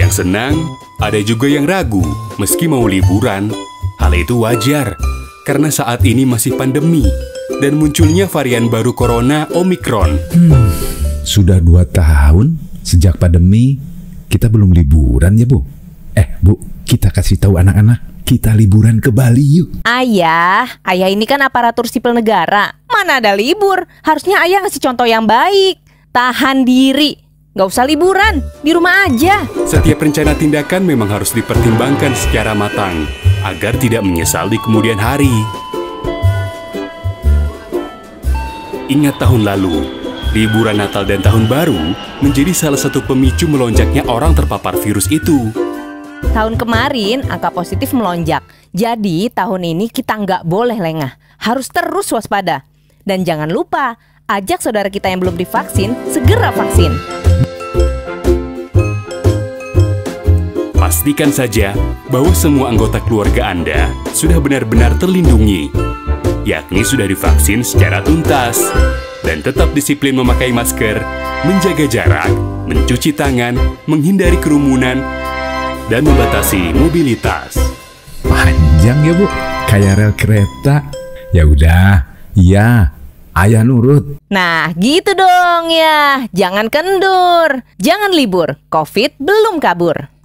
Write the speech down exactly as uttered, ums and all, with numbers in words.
yang senang, ada juga yang ragu meski mau liburan. Hal itu wajar, karena saat ini masih pandemi dan munculnya varian baru corona Omikron. Hmm, sudah dua tahun sejak pandemi, kita belum liburan ya, Bu? Eh, Bu, kita kasih tahu anak-anak, kita liburan ke Bali yuk. Ayah, ayah ini kan aparatur sipil negara. Mana ada libur? Harusnya ayah ngasih contoh yang baik. Tahan diri, nggak usah liburan, di rumah aja. Setiap rencana tindakan memang harus dipertimbangkan secara matang agar tidak menyesal di kemudian hari. Ingat tahun lalu, liburan Natal dan Tahun Baru menjadi salah satu pemicu melonjaknya orang terpapar virus itu. Tahun kemarin angka positif melonjak. Jadi tahun ini kita nggak boleh lengah, harus terus waspada. Dan jangan lupa, ajak saudara kita yang belum divaksin segera vaksin. Pastikan saja bahwa semua anggota keluarga Anda sudah benar-benar terlindungi, yakni sudah divaksin secara tuntas. Dan tetap disiplin memakai masker, menjaga jarak, mencuci tangan, menghindari kerumunan, dan membatasi mobilitas. Panjang ya, Bu, kayak rel kereta. Ya udah, iya, ayah nurut. Nah, gitu dong ya. Jangan kendur, jangan libur. COVID belum kabur.